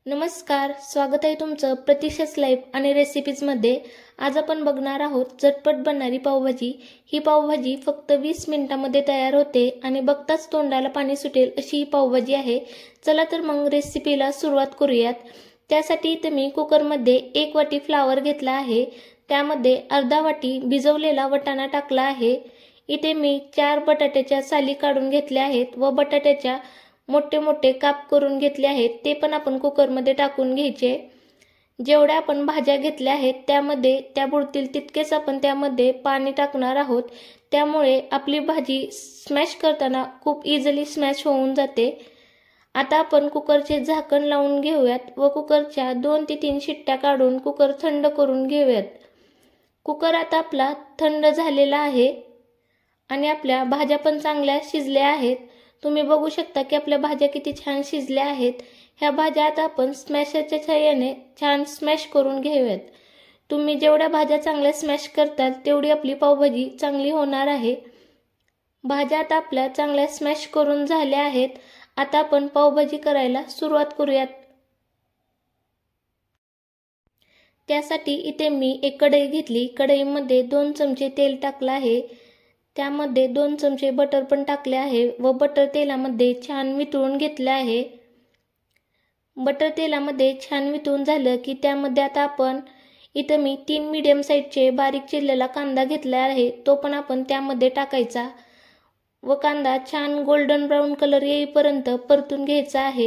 नमस्कार, स्वागत आहे तुमचं प्रतीक्षाच लाईव्ह आणि रेसिपीजमध्ये। आज आपण बघणार आहोत झटपट बनणारी पावभाजी। ही पावभाजी फक्त 20 मिनिटांमध्ये तयार होते आणि बघताच तोंडाला पाणी सुटेल अशी ही पावभाजी आहे। चला तर मग रेसिपीला सुरुवात करूयात। त्यासाठी इथे मी कुकरमध्ये 1 वाटी फ्लावर घेतला आहे। त्यामध्ये अर्धा वाटी भिजवलेला वाटाणा टाकला आहे। इथे मी 4 बटाट्याच्या साली काढून घेतल्या आहेत व बटाट्याच्या मोठे मोठे काप करून घेतले आहेत, ते पण आपण कुकरमध्ये टाकून घ्यायचे। जेवढ्या आपण भाज्या घेतल्या आहेत त्यामध्ये त्या बुडतील तितकेच आपण त्यामध्ये पाणी टाकणार आहोत। त्यामुळे आपली भाजी स्मॅश करताना खूप इझिली स्मॅश होऊन जाते। आता आपण कुकरचे झाकण लावून घेऊयात व कुकरच्या 2 ते 3 शिट्ट्या काढून कुकर थंड करून घेऊयात। कुकर आता आपला थंड झालेला आहे आणि आपल्या भाज्या पण चांगल्या शिजल्या आहेत। तुम्ही बघू शकता की आपल्या भाज्या किती छान शिजल्या आहेत। ह्या भाज्या आता आपण स्मॅशरच्या सहाय्याने छान स्मॅश करून घेऊयात। तुम्ही जेवढ्या भाज्या चांगल्या स्मॅश करताल तेवढी आपली पावभाजी चांगली होणार आहे। भाज्या आता आपल्या चांगल्या स्मॅश करून झाल्या आहेत। आता आपण पावभाजी करायला सुरुवात करूयात। त्यासाठी इथे मी एक कढई घेतली। कढईमध्ये 2 चमचे तेल टाकले आहे। त्यामध्ये 2 चमचे बटर पण टाकले आहे व बटर तेलामध्ये छान वितळून घेतले आहे। बटर तेलामध्ये छान वितळून झालं की त्यामध्ये आता आपण इथे मी 3 मीडियम साईजचे बारीक चिरलेला कांदा घेतला आहे, तो पण आपण त्यामध्ये टाकायचा व कांदा छान गोल्डन ब्राऊन कलर येईपर्यंत परतून घ्यायचा आहे।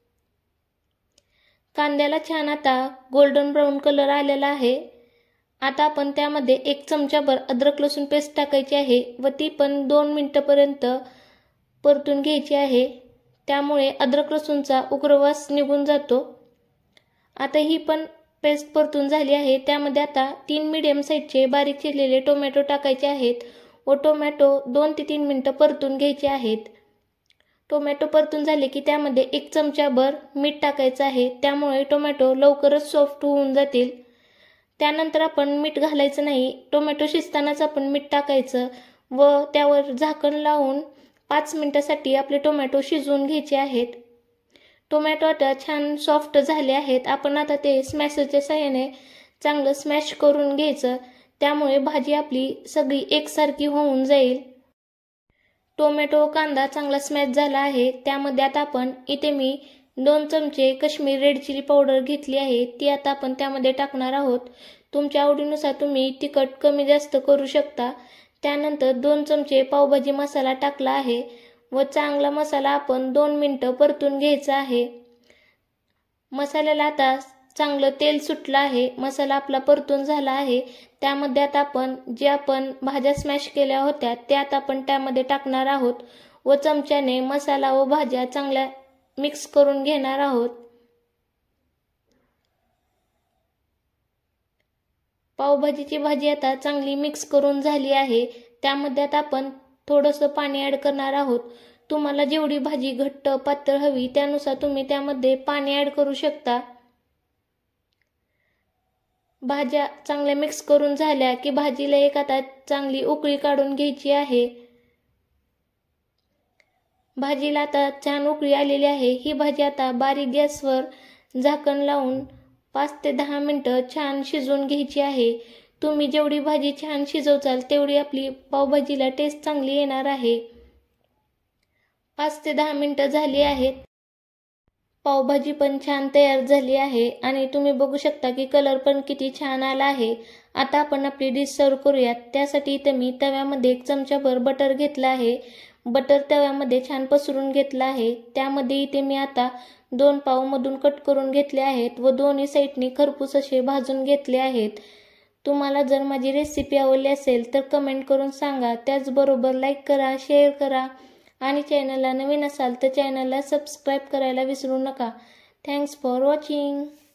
कांद्याला छान आता गोल्डन ब्राऊन कलर आलेला आहे। आता आपण त्यामध्ये 1 चमचाभर अद्रक लसूण पेस्ट टाकायची आहे व ती पण 2 मिनिटांपर्यंत परतून घ्यायची आहे। त्यामुळे अद्रक लसूणचा उग्रवास निघून जातो। आता ही पण पेस्ट परतून झाली आहे। त्यामध्ये आता 3 मीडियम साईजचे बारीक चिरलेले टोमॅटो टाकायचे आहेत व टोमॅटो 2 ते 3 मिनिटं परतून घ्यायचे आहेत। टोमॅटो परतून झाले की त्यामध्ये 1 चमचाभर मीठ टाकायचं आहे, त्यामुळे टोमॅटो लवकरच सॉफ्ट होऊन जातील। त्यानंतर आपण मीठ घालायचं नाही, टोमॅटो शिजतानाच आपण मीठ टाकायचं व त्यावर झाकण लावून 5 मिनिटांसाठी आपले टोमॅटो शिजवून घ्यायचे आहेत। टोमॅटो आता छान सॉफ्ट झाले आहेत। आपण आता ते स्मॅशरच्या सहाय्याने चांगलं स्मॅश करून घ्यायचं, त्यामुळे भाजी आपली सगळी एकसारखी होऊन जाईल। टोमॅटो कांदा चांगला स्मॅश झाला आहे। त्यामध्ये आता आपण इथे मी 2 चमचे काश्मीरी रेड चिली पावडर घेतली आहे, ती आता आपण त्यामध्ये टाकणार आहोत। तुमच्या आवडीनुसार तुम्ही तिखट कमी जास्त करू शकता। त्यानंतर 2 चमचे पावभाजी मसाला टाकला आहे व चांगला मसाला आपण 2 मिनिटं परतून घ्यायचा आहे। मसाल्याला आता चांगलं तेल सुटलं आहे, मसाला आपला परतून झाला आहे। त्यामध्ये आता आपण भाज्या स्मॅश केल्या होत्या त्या आता आपण त्यामध्ये टाकणार आहोत व चमच्याने मसाला व भाज्या चांगल्या मिक्स करून घेणार आहोत। पावभाजीची भाजी आता चांगली मिक्स करून झाली आहे। त्यामध्ये आता आपण थोडंसं पाणी ॲड करणार आहोत। तुम्हाला जेवढी भाजी घट्ट पातळ हवी त्यानुसार तुम्ही त्यामध्ये पाणी ॲड करू शकता। भाज्या चांगल्या मिक्स करून झाल्या की भाजीला एक आता चांगली उकळी काढून घ्यायची आहे। भाजीला आता छान उकळी आलेली आहे। ही भाजी आता बारीक गॅसवर झाकण लावून 5 ते 10 मिनिटं छान शिजवून घ्यायची आहे। तुम्ही जेवढी भाजी छान शिजवचाल तेवढी आपली पावभाजीला टेस्ट चांगली येणार आहे। 5 ते 10 मिनिटं झाली आहेत। पावभाजी पण छान तयार झाली आहे आणि तुम्ही बघू शकता की कलर पण किती छान आला आहे। आता आपण आपली डिश सर्व करूयात। त्यासाठी इथे मी तव्यामध्ये 1 चमचाभर बटर घेतला आहे। बटर तव्यामध्ये छान पसरून घेतला आहे। त्यामध्ये इथे मी आता 2 पाव मधून कट करून घेतले आहेत व दोन्ही साईडनी खरपूस असे भाजून घेतले आहेत। तुम्हाला जर माझी रेसिपी आवडली असेल तर कमेंट करून सांगा। त्याचबरोबर लाईक करा, शेअर करा आणि चॅनलला नवीन असाल तर चॅनलला सबस्क्राईब करायला विसरू नका। Thanks for watching.